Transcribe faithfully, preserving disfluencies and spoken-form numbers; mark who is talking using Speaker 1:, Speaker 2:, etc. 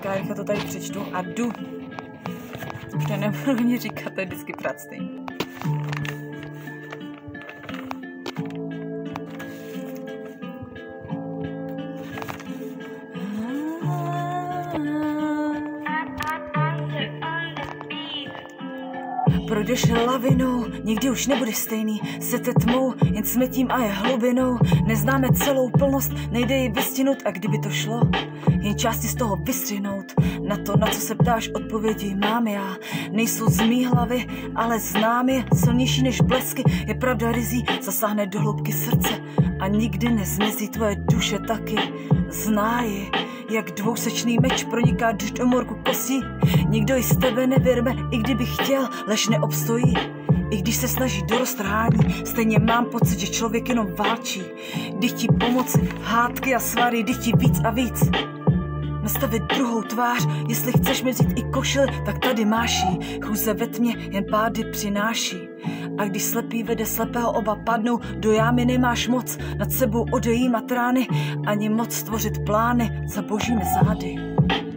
Speaker 1: já rychle to tady přečtu a jdu. Protože nebudu ani říkat, to je vždycky pracný. Projdeš lavinou, nikdy už nebudeš stejný. Sete tmou, jen smetím a je hlubinou. Neznáme celou plnost, nejde ji vystihnout. A kdyby to šlo, jen části z toho vystřihnout. Na to, na co se ptáš, odpovědi mám já. Nejsou z mý hlavy, ale znám je. Silnější než blesky, je pravda rizí. Zasáhne do hloubky srdce a nikdy nezmizí. Tvoje duše taky zná ji. Jak dvousečný meč proniká do morku kostí. Nikdo ji z tebe nevyrme, i kdyby chtěl, lež neobstojí. I když se snaží do roztrhání, stejně mám pocit, že člověk jenom válčí. Když ti pomoci, hádky a svary, když ti víc a víc. Nastavit druhou tvář, jestli chceš mi vzít i košili, tak tady máš jí. Chůze ve tmě jen pády přináší. A když slepý vede slepého, oba padnou, do jámy nemáš moc nad sebou odejímat rány, ani moc stvořit plány za božími zády.